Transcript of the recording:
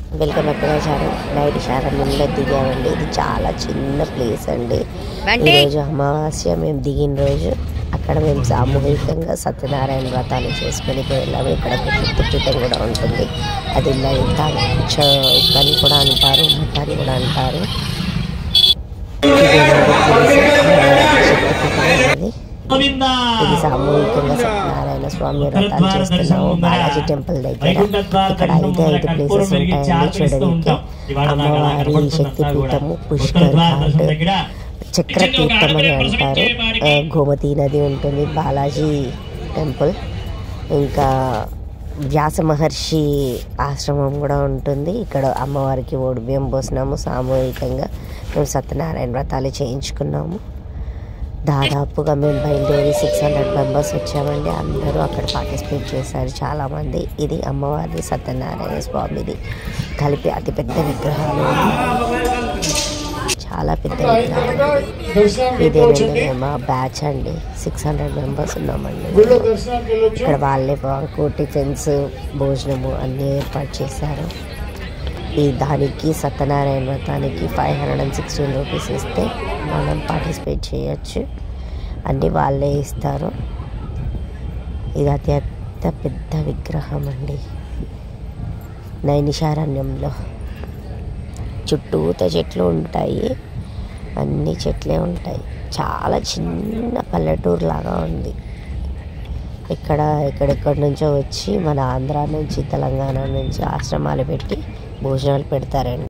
Welcome back to my channel. నైనిషారణ్యంలో దిగామండి. ఇది చాలా చిన్న ప్లేస్ అండి. ఈరోజు అమావాస్య మేము దిగిన రోజు అక్కడ మేము సామూహికంగా సత్యనారాయణ వ్రతాన్ని చేసుకొని వెళ్ళాము. ఇక్కడ శక్తిపీఠం కూడా ఉంటుంది. అది ఉక్కని కూడా అంటారు, మఠాన్ని కూడా అంటారు. ఇది సామూహికంగా సత్యనారాయణ స్వామి వ్రతాలు చేస్తున్నాము బాలాజీ టెంపుల్ దగ్గర. ఇక్కడ 5 ప్లేసెస్ ఉంటాయండి చూడడానికి. అమ్మవారి శక్తిపీఠము, పుష్కర్ ఘాట్, చక్ర తీర్థం అని అంటారు, గోమతి నది ఉంటుంది, బాలాజీ టెంపుల్, ఇంకా వ్యాస మహర్షి ఆశ్రమం కూడా ఉంటుంది. ఇక్కడ అమ్మవారికి ఒడిబియ్యం పోసినాము. సామూహికంగా మేము సత్యనారాయణ వ్రతాలు చేయించుకున్నాము. దాదాపుగా మేము బయలుదేరి 600 మెంబర్స్ వచ్చామండి. అందరూ అక్కడ పార్టిసిపేట్ చేశారు చాలామంది. ఇది అమ్మవారి సత్యనారాయణ స్వామిది కలిపి అతిపెద్ద విగ్రహాలు, చాలా పెద్ద విగ్రహాలు. ఇదేనండి మా బ్యాచ్ అండి. 600 మెంబర్స్ ఉన్నామండి. ఇక్కడ వాళ్ళే టిఫిన్స్, భోజనము అన్నీ ఏర్పాటు చేశారు. దానికి సత్యనారాయణ వ్రతానికి 516 రూపీస్ ఇస్తే మనం పార్టిసిపేట్ చేయొచ్చు. అన్నీ వాళ్ళే ఇస్తారు. ఇది అత్యంత పెద్ద విగ్రహం అండి. నైనిషారణ్యంలో చుట్టూతో చెట్లు ఉంటాయి, అన్ని చెట్లే ఉంటాయి. చాలా చిన్న పల్లెటూరు లాగా ఉంది. ఇక్కడ ఎక్కడెక్కడి నుంచో వచ్చి మన ఆంధ్ర నుంచి, తెలంగాణ నుంచి ఆశ్రమాలు పెట్టి భోజనాలు పెడతారండి.